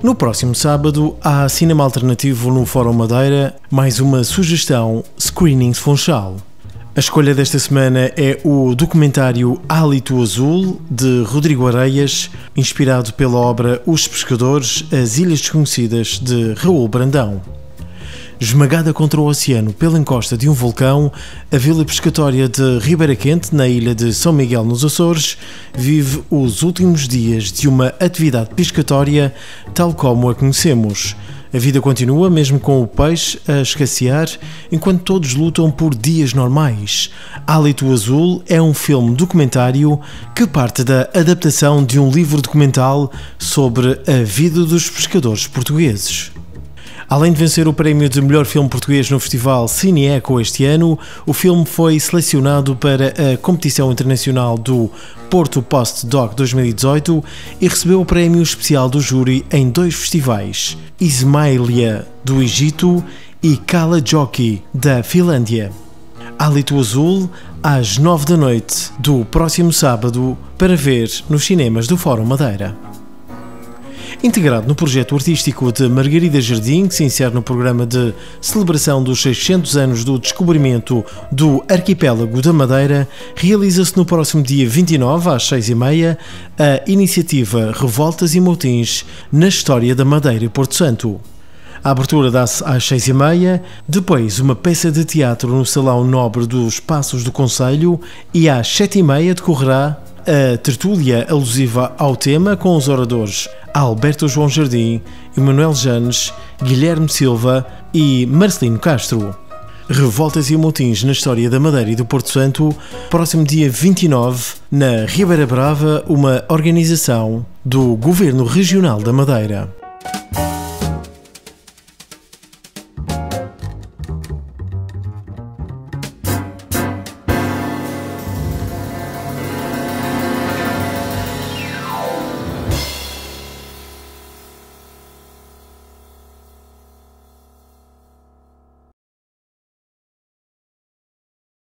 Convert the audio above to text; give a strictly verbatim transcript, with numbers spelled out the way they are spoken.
No próximo sábado há cinema alternativo no Fórum Madeira, mais uma sugestão, Screenings Funchal. A escolha desta semana é o documentário Hálito Azul, de Rodrigo Areias, inspirado pela obra Os Pescadores, As Ilhas Desconhecidas, de Raul Brandão. Esmagada contra o oceano pela encosta de um vulcão, a vila pescatória de Ribeira Quente, na ilha de São Miguel nos Açores, vive os últimos dias de uma atividade pescatória tal como a conhecemos. A vida continua mesmo com o peixe a escassear, enquanto todos lutam por dias normais. Hálito Azul é um filme documentário que parte da adaptação de um livro documental sobre a vida dos pescadores portugueses. Além de vencer o prémio de melhor filme português no Festival Cine Eco este ano, o filme foi selecionado para a competição internacional do Porto Post-Doc dois mil e dezoito e recebeu o prémio especial do júri em dois festivais, Ismailia, do Egito, e Kalajoki, da Finlândia. Hálito Azul, às nove da noite do próximo sábado, para ver nos cinemas do Fórum Madeira. Integrado no projeto artístico de Margarida Jardim, que se insere no programa de celebração dos seiscentos anos do descobrimento do arquipélago da Madeira, realiza-se no próximo dia vinte e nove, às seis e meia, a iniciativa Revoltas e Motins na História da Madeira e Porto Santo. A abertura dá-se às seis e meia, depois uma peça de teatro no Salão Nobre dos Passos do Conselho e às sete e meia decorrerá a tertúlia alusiva ao tema com os oradores Alberto João Jardim, Emanuel Janes, Guilherme Silva e Marcelino Castro. Revoltas e Motins na História da Madeira e do Porto Santo, próximo dia vinte e nove, na Ribeira Brava, uma organização do Governo Regional da Madeira.